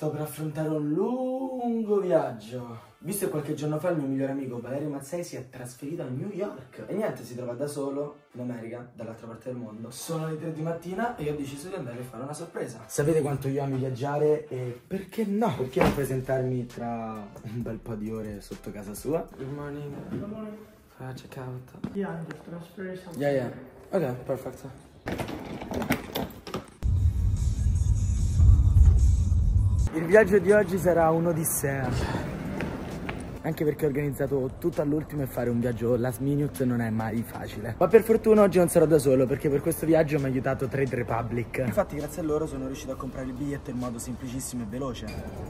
Sto per affrontare un lungo viaggio. Visto che qualche giorno fa il mio migliore amico Valerio Mazzei si è trasferito a New York e niente, si trova da solo in America, dall'altra parte del mondo. Sono le 3 di mattina e io ho deciso di andare a fare una sorpresa. Sapete quanto io amo viaggiare e perché no? Perché non presentarmi tra un bel po' di ore sotto casa sua? Good morning. Good morning. Check out. Yeah, I'm just transferring something. Yeah. Ok, perfetto. Il viaggio di oggi sarà un'odissea. Anche perché ho organizzato tutto all'ultimo e fare un viaggio last minute non è mai facile. Ma per fortuna oggi non sarò da solo, perché per questo viaggio mi ha aiutato Trade Republic. Infatti grazie a loro sono riuscito a comprare il biglietto in modo semplicissimo e veloce.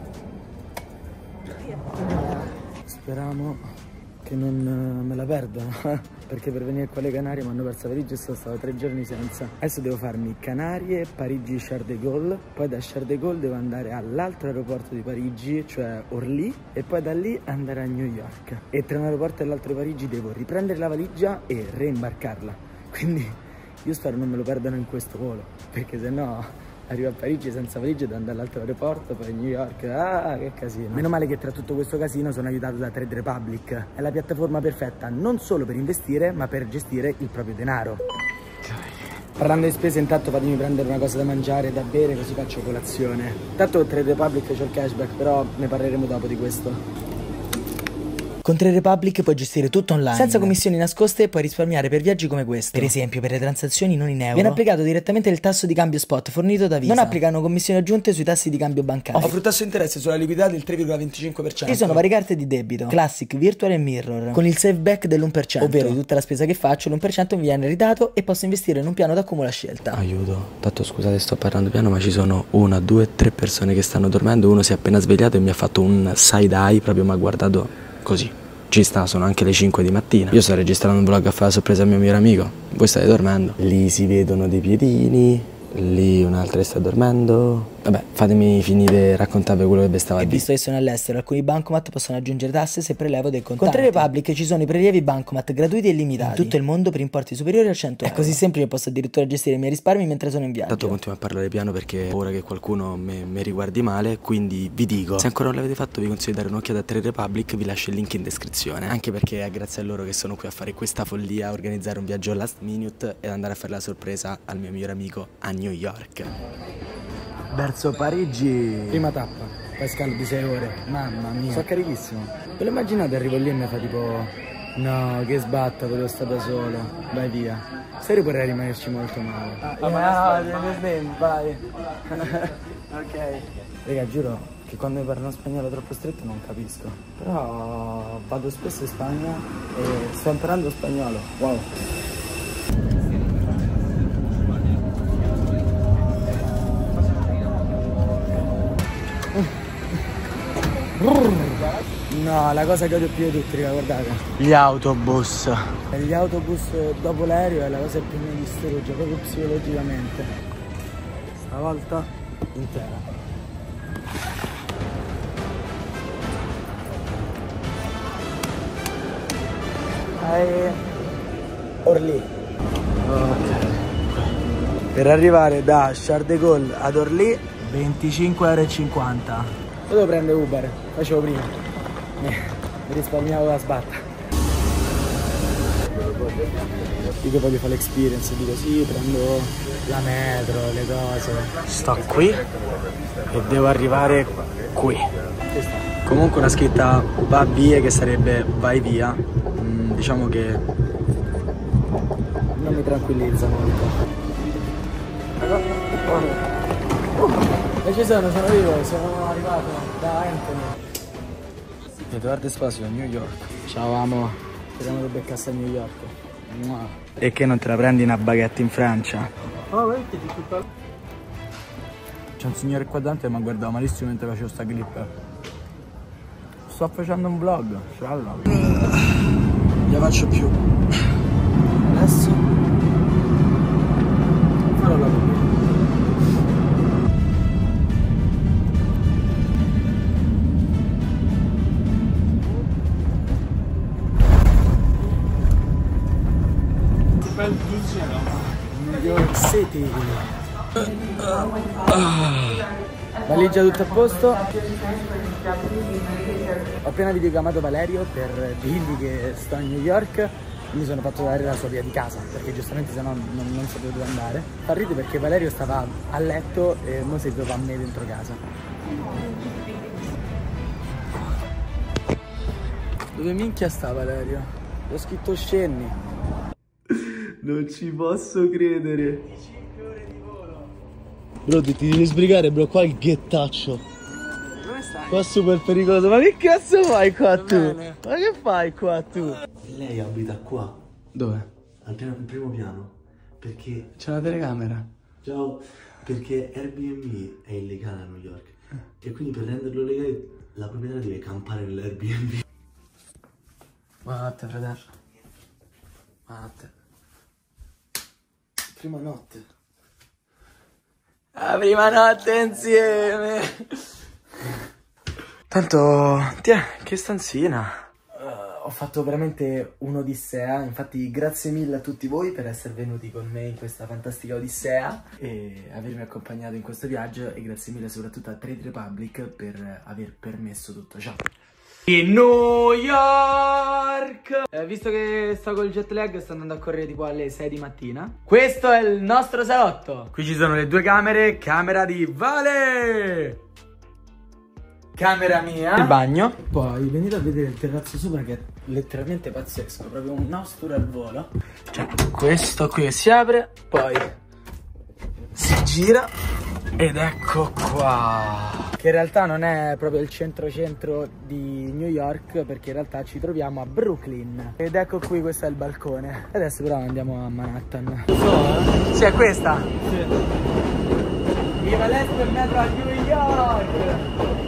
Speriamo che non me la perdono, perché per venire qua alle Canarie mi hanno perso Parigi e sono stato 3 giorni senza. Adesso devo farmi Canarie, Parigi, Charles de Gaulle, poi da Charles de Gaulle devo andare all'altro aeroporto di Parigi, cioè Orly, e poi da lì andare a New York. E tra un aeroporto e l'altro di Parigi devo riprendere la valigia e reimbarcarla. Quindi io spero non me lo perdano in questo volo, perché sennò arrivo a Parigi senza valigia ed andare all'altro aeroporto, poi a New York, che casino. Meno male che tra tutto questo casino sono aiutato da Trade Republic. È la piattaforma perfetta non solo per investire, ma per gestire il proprio denaro. Parlando di spese, intanto fatemi prendere una cosa da mangiare e da bere, così faccio colazione. Intanto Trade Republic c'è il cashback, però ne parleremo dopo di questo. Con Trade Republic puoi gestire tutto online, senza commissioni nascoste, e puoi risparmiare per viaggi come questo. Per esempio, per le transazioni non in euro viene applicato direttamente il tasso di cambio spot fornito da Visa. Non applicano commissioni aggiunte sui tassi di cambio bancari. Offre un tasso di interesse sulla liquidità del 3,25%. Ci sono varie carte di debito, Classic, Virtual e Mirror, con il save back dell'1%, ovvero di tutta la spesa che faccio l'1% mi viene ridato e posso investire in un piano d'accumulo a scelta. Aiuto, tanto scusate sto parlando piano, ma ci sono 1, 2, 3 persone che stanno dormendo. Uno si è appena svegliato e mi ha fatto un side eye, proprio mi ha guardato così. Ci sta, sono anche le 5 di mattina. Io sto registrando un vlog a fare la sorpresa al mio migliore amico. Voi state dormendo. Lì si vedono dei piedini. Lì un'altra che sta dormendo. Vabbè, fatemi finire, raccontarvi quello che vi stava a dire. Visto che sono all'estero, alcuni bancomat possono aggiungere tasse se prelevo del contanti. Con Trade Republic ci sono i prelievi bancomat gratuiti e illimitati in tutto il mondo per importi superiori a 100 euro. È così semplice che posso addirittura gestire i miei risparmi mentre sono in viaggio. Tanto continuo a parlare piano perché ho paura che qualcuno mi riguardi male, quindi vi dico, se ancora non l'avete fatto vi consiglio di dare un'occhiata a Trade Republic, vi lascio il link in descrizione. Anche perché è grazie a loro che sono qui a fare questa follia, a organizzare un viaggio last minute ed andare a fare la sorpresa al mio migliore amico a New York. Verso Parigi. Prima tappa, poi scalo di 6 ore. Mamma mia, sono carichissimo. Ve lo immaginate, arrivo lì e mi fa tipo: no, che sbatta, volevo stare da solo. Vai via. Serio, vorrei rimanerci molto male. Vai. Ok. Raga, giuro che quando mi parlano spagnolo troppo stretto non capisco. Però vado spesso in Spagna e sto imparando spagnolo. Wow. No, la cosa che odio più di tutti, raga, guardate. Gli autobus. Gli autobus dopo l'aereo è la cosa che più mi distrugge, proprio psicologicamente. Stavolta intera. Orly. Ok. Per arrivare da Charles de Gaulle ad Orly 25,50 euro. Io devo prendere Uber, facevo prima, mi risparmiavo la sbatta. Dico voglio fare l'experience, dico sì, prendo la metro, le cose. Sto qui e devo arrivare qui. Comunque una scritta va via che sarebbe vai via, diciamo che non mi tranquillizza molto. E ci sono vivo, sono arrivato da Anthony. Edoardo Espasio, New York. Ciao amo, speriamo di beccarsi a New York. Mua. E che non te la prendi una baguette in Francia? Oh, vedi che difficoltà. C'è un signore qua davanti che mi ha guardato malissimo mentre facevo sta clip. Sto facendo un vlog, scialla. Non la faccio più. Adesso farò la video. New York City. Valigia tutto a posto. Ho appena videochiamato Valerio per dirgli che sto a New York. Mi sono fatto dare la sua via di casa perché giustamente sennò non sapevo dove andare. Fa ridere perché Valerio stava a letto e ora si trova a me dentro casa. Dove minchia sta Valerio? Ho scritto scenni. Non ci posso credere. 5 ore di volo. Bro, ti devi sbrigare, bro, qua il ghettaccio. Dove stai? Qua è super pericoloso. Ma che cazzo fai qua tu? Bene. Ma che fai qua tu? Lei abita qua, Dove? al primo piano. Perché... C'è una telecamera. Ciao. Perché Airbnb è illegale a New York. E quindi per renderlo legale la proprietà deve campare nell'Airbnb. Buonanotte, fratello. Buonanotte. Prima notte. La prima notte insieme. Tanto, che stanzina. Ho fatto veramente un'odissea, infatti grazie mille a tutti voi per essere venuti con me in questa fantastica odissea e avermi accompagnato in questo viaggio e grazie mille soprattutto a Trade Republic per aver permesso tutto ciò. In New York! Visto che sto col jet lag, sto andando a correre tipo alle 6 di mattina. Questo è il nostro salotto. Qui ci sono le due camere, camera di Vale, camera mia, il bagno. Poi venite a vedere il terrazzo sopra che è letteralmente pazzesco, proprio un house tour al volo. Cioè questo qui che si apre, poi si gira ed ecco qua. Che in realtà non è proprio il centro di New York, perché in realtà ci troviamo a Brooklyn. Ed ecco qui, questo è il balcone. Adesso però andiamo a Manhattan. Lo so, sì, è questa? Sì. Viva l'Est metro a New York!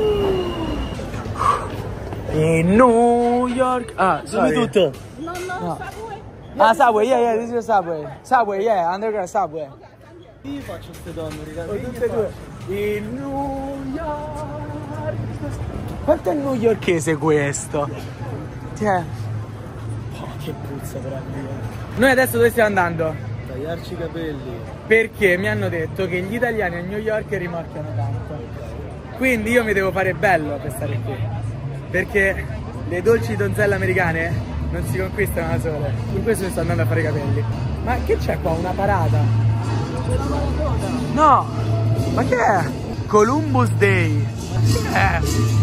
In New York. Ah, Dimmi tutto. No, Subway. Ah, Subway, yeah, this is Subway. Subway, yeah, underground Subway. Io faccio queste donne, Oh, tutte e due. In New York. Quanto è newyorkese questo? Cioè. Oh, che puzza però New York. Noi adesso dove stiamo andando? Tagliarci i capelli. Perché mi hanno detto che gli italiani a New York rimorchiano tanto. Quindi io mi devo fare bello per stare qui. Perché le dolci donzelle americane non si conquistano da sole. Per questo mi sto andando a fare i capelli. Ma che c'è qua? Una parata? No! Ma che è? Columbus Day! Ma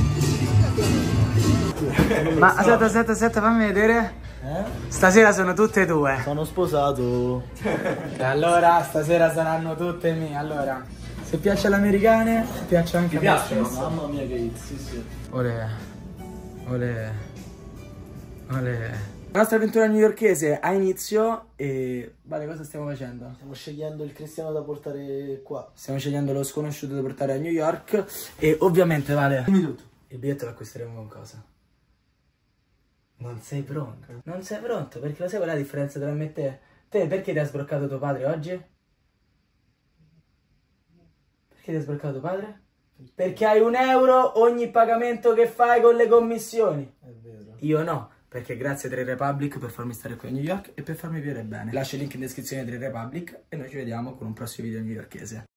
che è? Ma aspetta, fammi vedere. Stasera sono tutte e due. Sono sposato. E allora stasera saranno tutte mie. Allora, se piace alle americane, piace anche a me stesso. Mamma mia che hit, sì sì. Olè. Olè. Olè. La nostra avventura newyorkese ha inizio e... Vale, cosa stiamo facendo? Stiamo scegliendo il cristiano da portare qua. Stiamo scegliendo lo sconosciuto da portare a New York e ovviamente, Vale, Dimmi tutto. il biglietto lo acquisteremo con cosa? Non sei pronto. Non sei pronto, perché lo sai qual è la differenza tra me e te? Te perché ti ha sbroccato tuo padre oggi? Perché ti ha sbroccato tuo padre? Perché hai €1 ogni pagamento che fai con le commissioni. È vero. Io no, perché grazie a Trade Republic per farmi stare qui a New York e per farmi vivere bene. Lascio il link in descrizione di Trade Republic e noi ci vediamo con un prossimo video newyorkese.